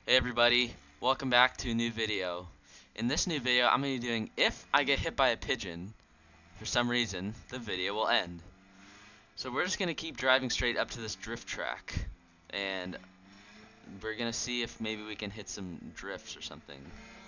Hey everybody, welcome back to a new video. In this new video, I'm going to be doing if I get hit by a pigeon, for some reason, the video will end. So we're just going to keep driving straight up to this drift track, and we're going to see if maybe we can hit some drifts or something.